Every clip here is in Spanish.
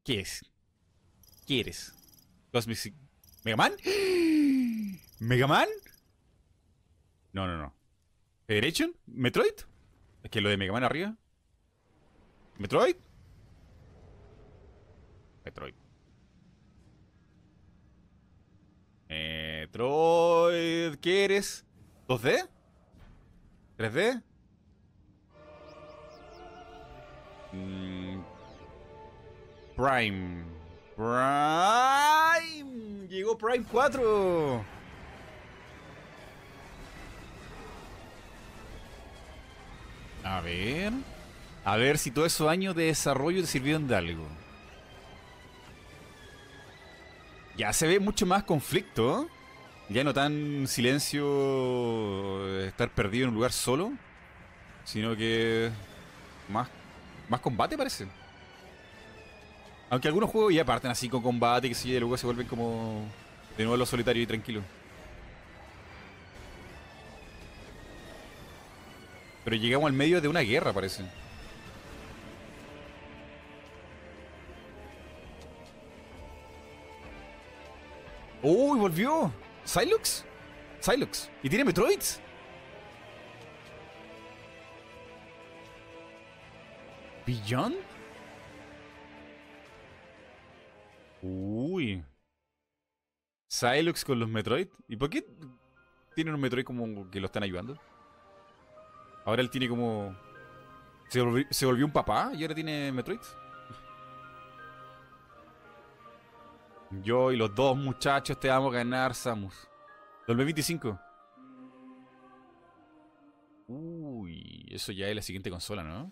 ¿Qué es? ¿Qué eres? Cosmic... ¿Mega Man? ¿Mega Man? No, no, no. ¿Federation? ¿Metroid? Es que lo de Mega Man arriba. ¿Metroid? Metroid. Metroid. ¿Qué eres? ¿2D? ¿3D? Prime. Prime. Llegó Prime 4. A ver. A ver si todos esos años de desarrollo te sirvieron de algo. Ya se ve mucho más conflicto. Ya no tan silencio, estar perdido en un lugar solo. Sino que más combate parece. Aunque algunos juegos ya parten así con combate, que si luego se vuelven como de nuevo lo solitario y tranquilo. Pero llegamos al medio de una guerra, parece. ¡Uy, volvió! ¿Silux? Silux. ¿Y tiene Metroids? ¿Beyond? Uy. Silux con los Metroid. ¿Y por qué tiene un Metroid como que lo están ayudando? Ahora él tiene como... Se volvió un papá y ahora tiene Metroid. Yo y los dos muchachos te vamos a ganar, Samus. 2025. Uy, eso ya es la siguiente consola, ¿no?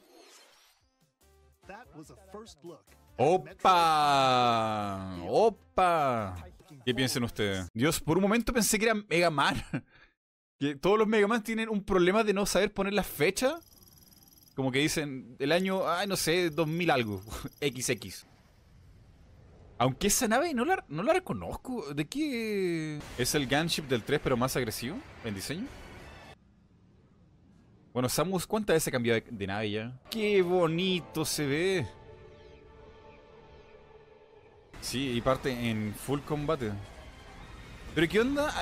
¡Opa! ¡Opa! ¿Qué piensan ustedes? Dios, por un momento pensé que era Mega Man. Que todos los Mega Man tienen un problema de no saber poner la fecha. Como que dicen el año, ay, no sé, 2000 algo. XX. Aunque esa nave no la reconozco. ¿De qué? ¿Es el Gunship del 3 pero más agresivo en diseño? Bueno, Samus, ¿cuántas veces ha cambiado de nave ya? ¡Qué bonito se ve! Sí, y parte en full combate. ¿Pero qué onda?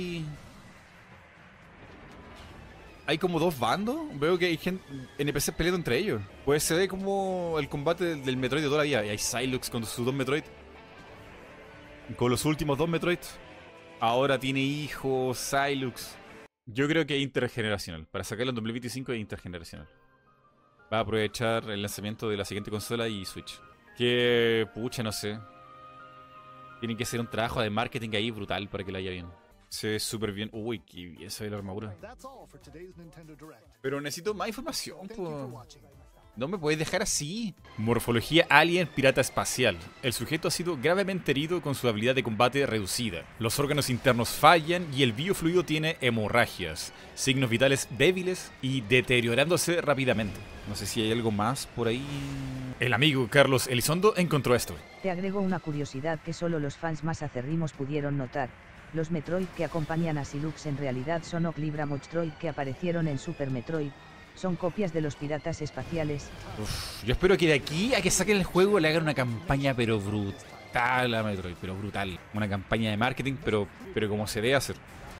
Hay como dos bandos. Veo que hay gente, NPCs peleando entre ellos. Pues se ve como el combate del Metroid de toda la vida. Y hay Silux con sus dos Metroid. Con los últimos dos Metroid. Ahora tiene hijos, Silux. Yo creo que es intergeneracional. Para sacarlo en 2025 es intergeneracional. Va a aprovechar el lanzamiento de la siguiente consola y Switch. Que, pucha, no sé. Tiene que hacer un trabajo de marketing ahí brutal para que le vaya bien. Se ve súper bien. Uy, qué bien se ve la armadura. Pero necesito más información, po. No me puedes dejar así. Morfología alien pirata espacial. El sujeto ha sido gravemente herido con su habilidad de combate reducida. Los órganos internos fallan y el biofluido tiene hemorragias, signos vitales débiles y deteriorándose rápidamente. No sé si hay algo más por ahí. El amigo Carlos Elizondo encontró esto. Te agrego una curiosidad que solo los fans más acérrimos pudieron notar. Los Metroid que acompañan a Silux en realidad son Oklibra Mochtroid que aparecieron en Super Metroid. Son copias de los piratas espaciales. Uf, yo espero que de aquí a que saquen el juego le hagan una campaña pero brutal a Metroid, pero brutal. Una campaña de marketing, pero como se debe hacer.